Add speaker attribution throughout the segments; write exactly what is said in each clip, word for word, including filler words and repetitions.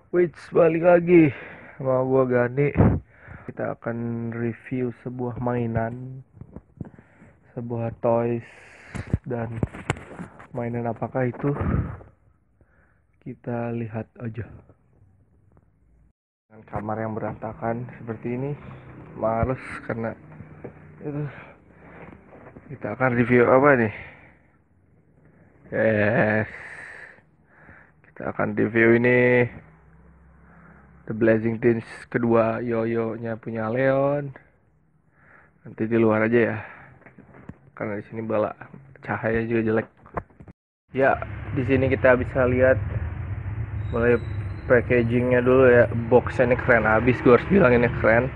Speaker 1: Wih, balik lagi sama gua Gani. Kita akan review sebuah mainan, sebuah toys, dan mainan apakah itu? Kita lihat aja. Dengan kamar yang berantakan seperti ini, males karena itu. Kita akan review apa nih? Yes, kita akan review ini The Blazing Teens kedua, Yoyo-nya punya Leon. Nanti di luar aja ya, karena di sini bala cahaya juga jelek. Ya, di sini kita bisa lihat mulai packagingnya dulu ya. Boxnya ini keren abis, gue harus bilang ini keren.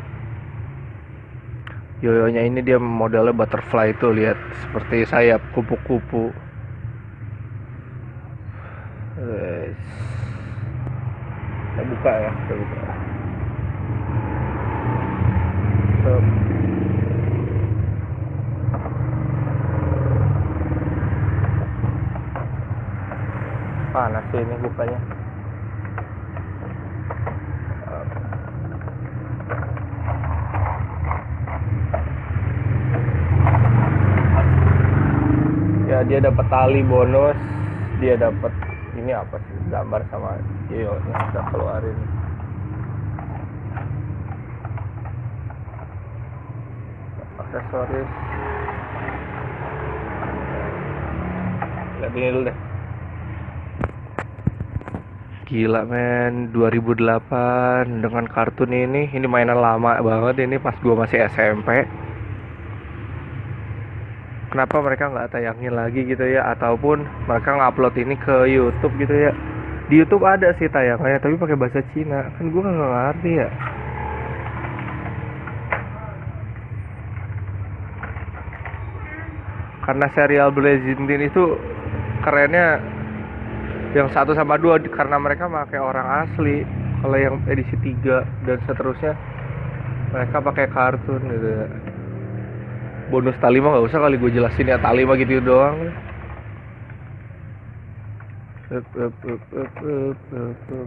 Speaker 1: Yoyonya ini dia modelnya butterfly itu, lihat seperti sayap kupu-kupu. Yes. Kita buka ya, kita buka. Stop. Panas sih ini bukanya. Ya, dia dapat tali bonus, dia dapat ini apa sih, gambar sama yoyonya kita keluarin. Aksesoris. Lihat ini dulu deh. Gila men, dua ribu delapan dengan kartun ini. Ini mainan lama banget ini, pas gua masih S M P. Kenapa mereka nggak tayangin lagi gitu ya, ataupun mereka ngupload ini ke YouTube gitu ya. Di YouTube ada sih tayangannya, tapi pakai bahasa Cina. Kan gua nggak ngerti ya. Karena serial Blazing Teen itu kerennya yang satu sama dua, karena mereka pakai orang asli. Kalau yang edisi tiga dan seterusnya mereka pakai kartun gitu ya. Bonus tali mah nggak usah kali gue jelasin ya, tali mah gitu doang. Up, up, up, up, up, up, up.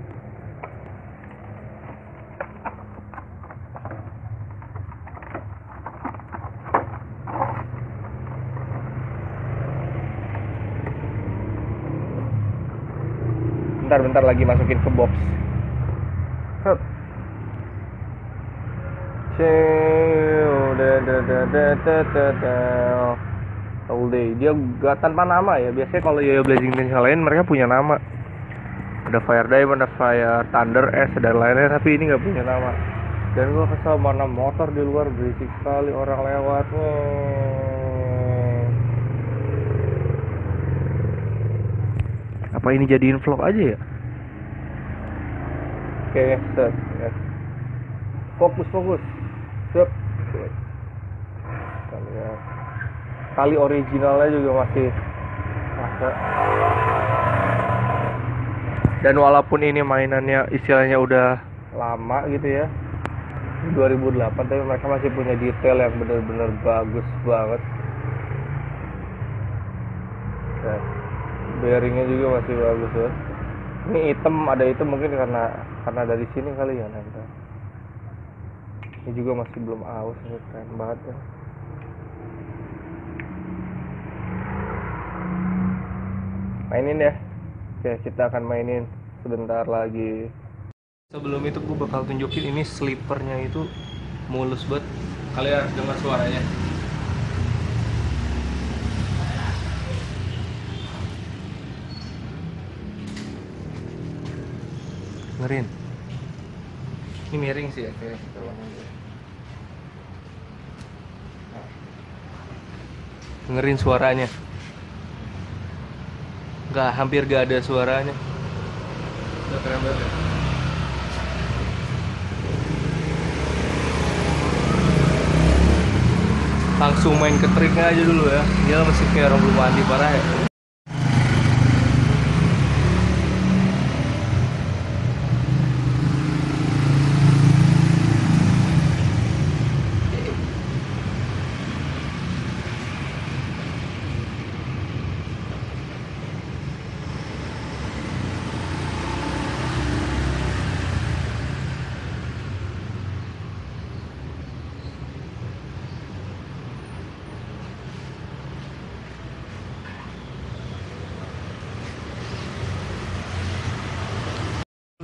Speaker 1: Bentar bentar lagi masukin ke box. Hup. All day. Dia gak tanpa nama ya. Biasanya kalau Yoyo Blazing Teens yang lain mereka punya nama. Ada Fire Diamond, ada Fire Thunder S dan lainnya, tapi ini nggak punya nama. Dan gua kesel, mana motor di luar berisik sekali orang lewat. Hmm. Apa ini jadiin vlog aja ya? Oke, set. Ya. Fokus, fokus. Sep. Kita lihat. Tali originalnya juga masih masa. Dan walaupun ini mainannya istilahnya udah lama gitu ya, dua ribu delapan, tapi mereka masih punya detail yang benar-benar bagus banget. Nah, bearingnya juga masih bagus ya. Ini hitam, ada itu mungkin karena karena dari sini kali ya nanti. Ini juga masih belum aus, ini keren banget ya. Mainin ya. Oke, kita akan mainin sebentar lagi. Sebelum itu gue bakal tunjukin ini slippernya itu mulus banget. Kalian harus dengar suaranya. Dengerin. Ini miring sih ya, kayak dengerin suaranya. Nggak, hampir gak ada suaranya. Udah keren banget ya. Langsung main ke triknya aja dulu ya. Dia masih kayak orang belum mandi parah ya.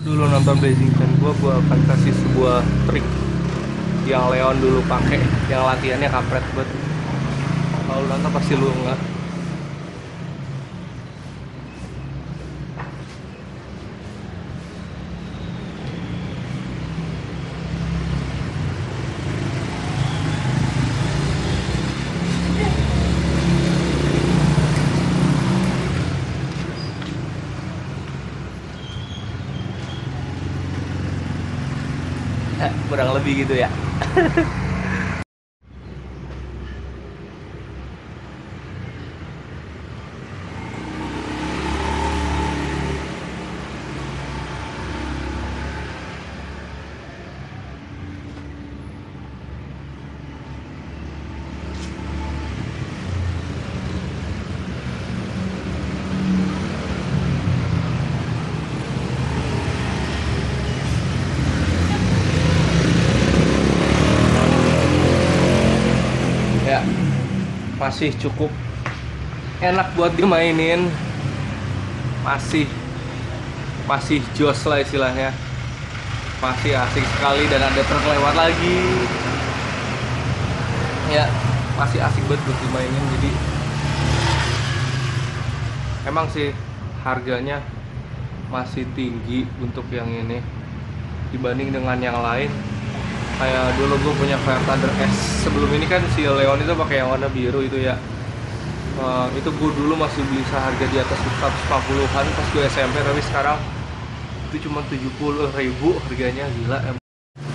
Speaker 1: Dulu nonton Blazington gua gua akan kasih sebuah trik yang Leon dulu pakai, yang latihannya kampret banget. Kalau lu nonton pasti lu enggak. Kurang lebih gitu ya. Ya, masih cukup enak buat dimainin, masih masih jos lah istilahnya, masih asik sekali. Dan ada truk lewat lagi ya, masih asik banget buat dimainin. Jadi emang sih harganya masih tinggi untuk yang ini dibanding dengan yang lain. Kayak dulu gue punya Fire Thunder S sebelum ini kan, si Leon itu pakai yang warna biru itu ya. Uh, itu gue dulu masih beli seharga di atas seratus lima puluhan pas gue S M P, tapi sekarang itu cuma tujuh puluh ribu harganya. Gila emang.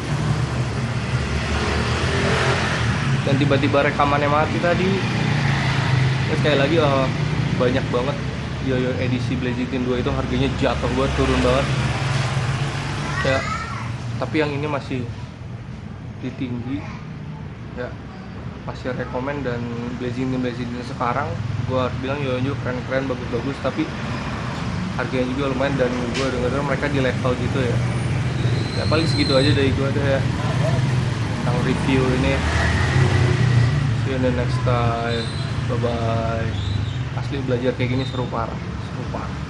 Speaker 1: Dan tiba-tiba rekamannya mati tadi. Ya, sekali lagi uh, banyak banget yo-yo edisi Blazington dua itu harganya jatuh banget, turun banget ya. Tapi yang ini masih di tinggi ya, masih rekomen. Dan Blazington Blazington sekarang gue harus bilang yo-yo keren-keren, bagus-bagus, tapi harganya juga lumayan. Dan gue denger mereka di level gitu ya. Ya paling segitu aja dari gue deh ya tentang review ini. See you in the next time, bye bye. Asli belajar kayak gini seru parah, seru parah.